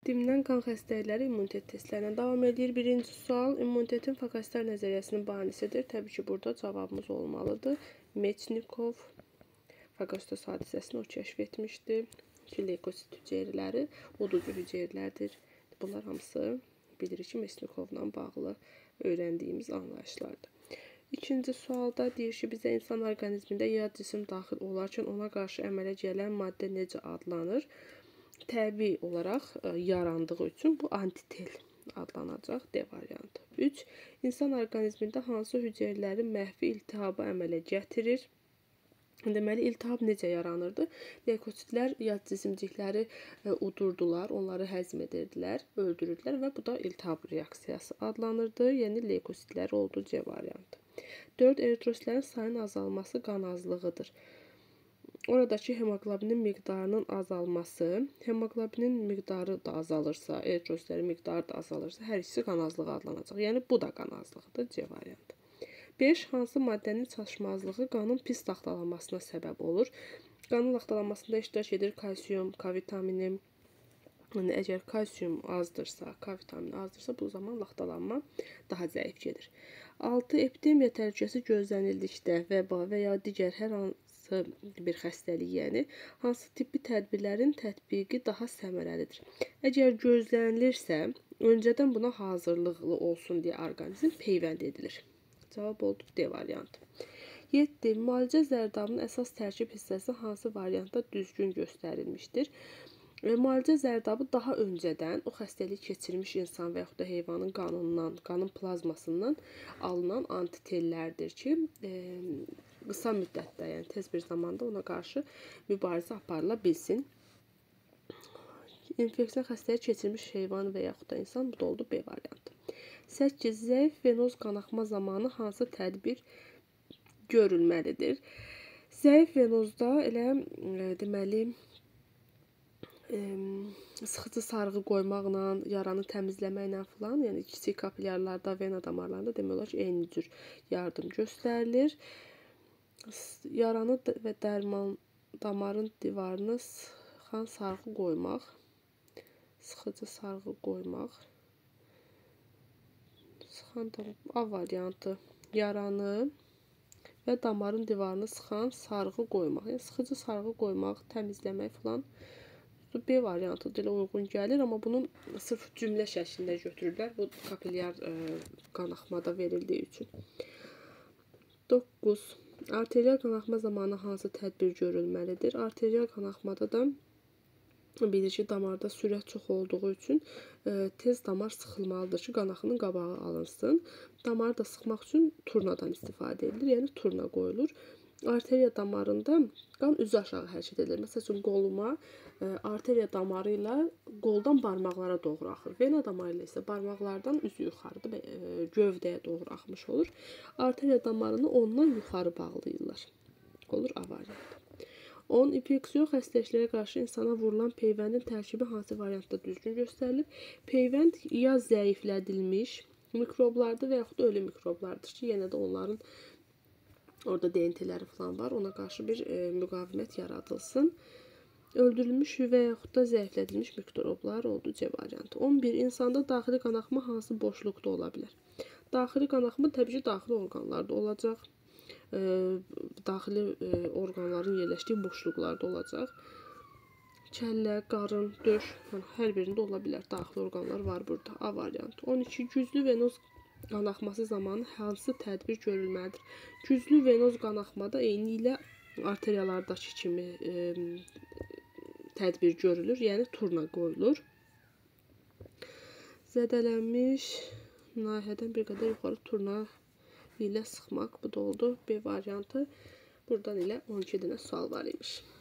Taqdimdən qan xəstəlikləri immunitet testlərinə davam edir. Birinci sual, immunitetin fagositlər nəzəriyyəsinin banisidir. Təbii ki, burada cavabımız olmalıdır. Meçnikov fagositos hadisəsini o kəşf etmişdi. Ki, leykosit hüceyrələri uducu hüceyrələrdir. Bunlar hamısı bilirik ki, Meçnikovla bağlı öyrəndiyimiz anlayışlardır. İkinci sualda deyir ki, bizə insan orqanizmində yad cisim daxil olarkən ona qarşı əmələ gələn maddə necə adlanır? Təbii olaraq yarandığı üçün bu antitel adlanacaq D variantı. 3. İnsan orqanizmində hansı hüceyrələrin məhvi iltihabı əmələ gətirir? Deməli, iltihab necə yaranırdı? Leykositlər yad cisimcikləri udurdular, onları həzm edirdilər, öldürürdülər və bu da iltihab reaksiyası adlanırdı. Yəni, leykositlər oldu C variantı. 4. Eritrositlərin sayının azalması qan azlığıdır. Oradakı hemoqlobinin miqdarının azalması, hemoqlobinin miqdarı da azalırsa, eritrositlərin miqdarı da azalırsa, hər ikisi qan azlığı adlanacaq. Yəni, bu da qan azlığıdır, C variantı. 5. Hansı maddənin çatışmazlığı qanın pis laxtalanmasına səbəb olur? Qanın laxtalanmasında iştirak edir kalsium, K vitamini. Yəni, əgər kalsium azdırsa, K vitamini azdırsa, bu zaman laxtalanma daha zəif gedir. 6. Epidemiya təhlükəsi gözlənildikdə vəba və ya digər hər hansı bir xəstəlik, yəni hansı tibbi tədbirlərin tətbiqi daha səmərəlidir? Əgər gözlənilirsə, öncədən buna hazırlıqlı olsun deyə orqanizm peyvənd edilir. Cavab oldu D variantı. 7. Müalicə zərdabının əsas tərkib hissəsi hansı variantda düzgün göstərilmişdir? Müalicə zərdabı daha öncədən o xəstəlik keçirmiş insan və yaxud da heyvanın qanından, qanın plazmasından alınan antitellərdir ki, qısa müddətdə, yəni tez bir zamanda ona qarşı mübarizə aparıla bilsin. İnfeksiyon xəstəlik keçirmiş heyvan və yaxud da insan, bu da oldu B variantı. 8. Zəif venoz qanaxma zamanı hansı tədbir görülməlidir? Zəif venozda elə deməli sıxıcı sarğı qoymaqla, yaranı təmizləməklə filan, yəni kiçik kapilyarlarda, vena damarlarında demək olar ki, eyni cür yardım göstərilir. Yaranı və damarın divarını sıxan sarğı qoymaq, sıxıcı sarğı qoymaq, sıxan A variantı, yaranı və damarın divarını sıxan sarğı qoymaq, yəni sıxıcı sarğı qoymaq, təmizləmək filan. B variantı dilə uyğun gəlir, amma bunu sırf cümlə şəklində götürürlər. Bu kapilyar qanaxmada verildiyi üçün. 9. Arterial qanaxma zamanı hansı tədbir görülməlidir? Arterial qanaxmada da bilir ki, damarda sürət çox olduğu üçün tez damar sıxılmalıdır ki, qanaxının qabağı alınsın. Damarı da sıxmaq üçün turnadan istifadə edilir, yəni turna qoyulur. Arteriya damarında qan üzü aşağı hərəkət edilir. Məsəl üçün, qoluma arteriya damarı ilə qoldan barmaqlara doğru axır. Vena damarı ilə isə barmaqlardan üzü yuxarıda gövdəyə doğru axmış olur. Arteriya damarını ondan yuxarı bağlayırlar. Olur A variantı. 10. İnfeksiyon xəstəliklərə qarşı insana vurulan peyvəndin tərkibi hansı variantda düzgün göstərilib? Peyvənd ya zəiflədilmiş mikroblardır və yaxud da ölü mikroblardır ki, yenə də onların orada DNT-ləri falan var. Ona qarşı bir müqavimət yaradılsın. Öldürülmüş və yaxud da zəiflədilmiş mikroblar oldu C variantı. 11. İnsanda daxili qanaxma hansı boşluqda ola bilər? Daxili qanaxma təbii ki, daxili orqanlarda olacaq. Daxili orqanların yerləşdiyi boşluqlarda olacaq. Kəllə, qarın, döş, hər birində ola bilər. Daxili orqanlar var burada. A variantı. 12. Güclü venoz qanaxması zamanı hansı tədbir görülməlidir? Güclü venoz qanaxmada eyni ilə arteriyalardakı kimi tədbir görülür, yəni turna qoyulur. Zədələnmiş nahiyədən bir qədər yuxarı turna ilə sıxmaq, bu da oldu B variantı. Buradan ilə 12 dənə sual var imiş.